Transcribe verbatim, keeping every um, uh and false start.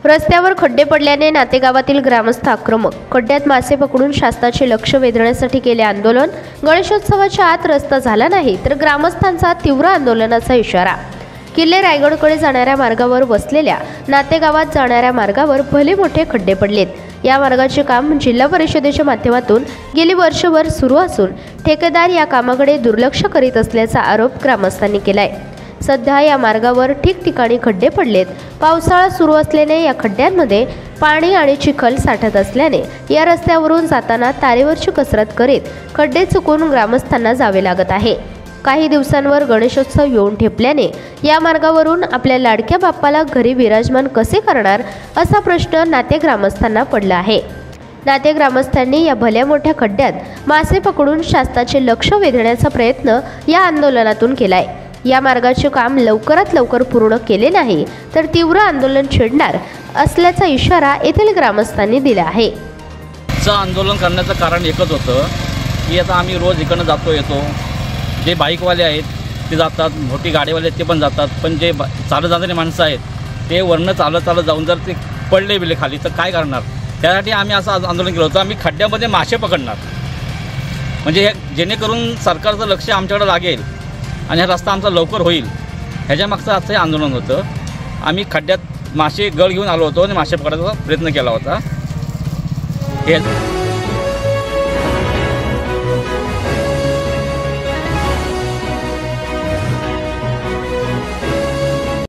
रस्त्यावर खड्डे पडल्याने नातेगावातील ग्रामस्थ आक्रमक। खड्ड्यात मासे पकडून शासनाचे लक्ष वेधण्यासाठी केले आंदोलन। गणेशोत्सवाच्या आत रस्ता झाला नाही तर ग्रामस्थांचा तीव्र आंदोलनाचा इशारा। किल्ले रायगडकडे जाणाऱ्या मार्गावर वसलेल्या नातेगावात जाणाऱ्या मार्गावर भले मोठे खड्डे पडलेत। या मार्गाचे काम जिल्हा परिषदेच्या माध्यमातून गेली वर्षभर सुरू असून ठेकेदार या कामाकडे दुर्लक्ष करीत असल्याचा आरोप ग्रामस्थांनी केलाय। सध्या या मार्गावर ठिकठिकाणी खड्डे पडलेत। पावसाळा सुरू असल्याने या खड्ड्यांमध्ये पाणी आणि चिखल साठत असल्याने या रस्त्यावरून जाताना तारेवरची कसरत करीत खड्डे चुकून ग्रामस्थांना जावे लागत आहे। काही दिवसांवर गणेशोत्सव येऊन ठेपल्याने या मार्गावरून आपल्या लाडक्या बाप्पाला घरी विराजमान कसे करणार असा प्रश्न नाते ग्रामस्थांना पडला आहे। नाते ग्रामस्थांनी या भल्या मोठ्या खड्ड्यात मासे पकडून शासनाचे लक्ष वेधण्याचा प्रयत्न या आंदोलनातून केलाय। या मार्गाचे काम लवकरात लवकर पूर्ण केले नाही तर तीव्र आंदोलन छेडणार असल्याचा इशारा येथील ग्रामस्थांनी दिला आहे। आंदोलन करण्याचं कारण एकच होतं की आता आम्ही रोज इकडनं जातो येतो, जे बाईकवाले आहेत ते जातात, मोठी गाडीवाले आहेत ते पण जातात, पण जे चालत जाणारे माणसं आहेत ते वरनं चालत चालत जाऊन जर ते पडले बिले खाली तर काय करणार। त्यासाठी आम्ही असं आंदोलन केलं होतं, आम्ही खड्ड्यामध्ये मासे पकडणार, म्हणजे हे जेणेकरून सरकारचं लक्ष आमच्याकडे लागेल आणि हा रस्ता आमचा लवकर होईल, ह्याच्या मागचं आजचं हे आंदोलन होतं। आम्ही खड्ड्यात मासे गळ घेऊन आलो होतो आणि मासे पकडायचा प्रयत्न केला होता। हे